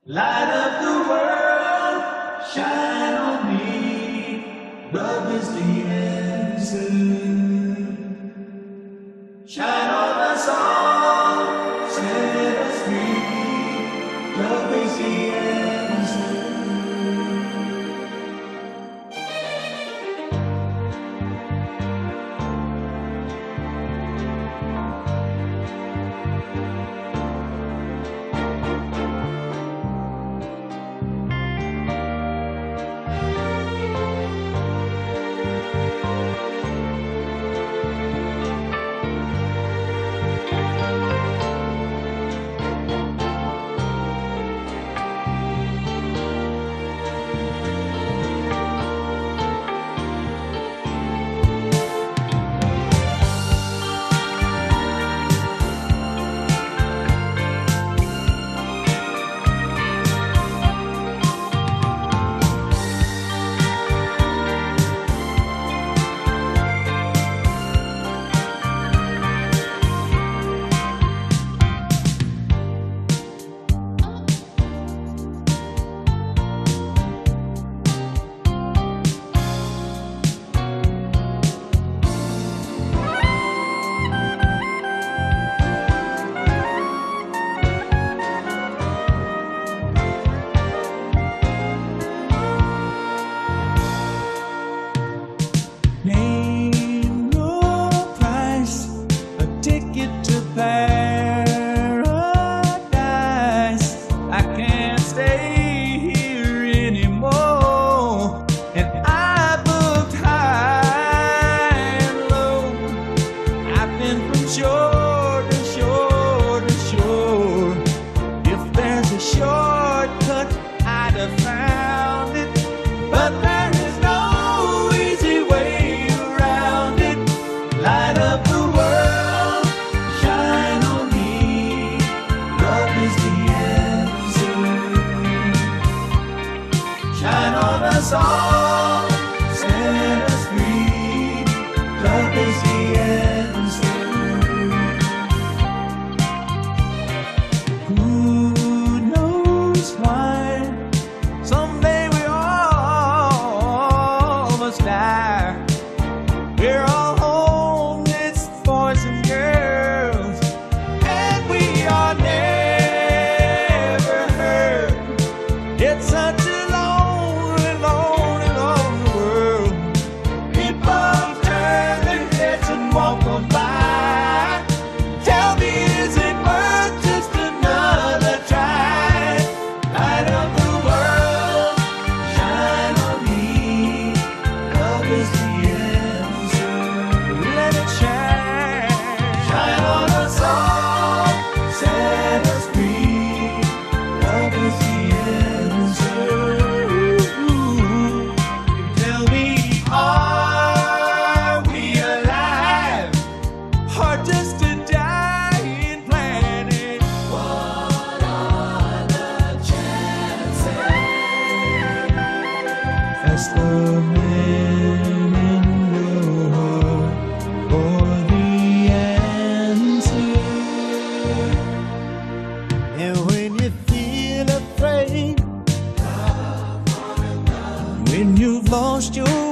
Light up the world, shine on me. Love is the answer. Shine on us all, set us free. Love is the answer. Shore to shore to shore. If there's a shortcut, I'd have found it. But there is no easy way around it. Light up the world, shine on me. Love is the answer. Shine on us all, set us free. Love is the answer. We're all homeless boys and girls, and we are never hurt. It's such a lonely, lonely, lonely world. People turn their heads and walk on by. Tell me, is it worth just another try? Light up the world, shine on me. Love is the just a dying planet. What are the chances? Ask the man in your heart for the answer. And when you feel afraid, when you've lost your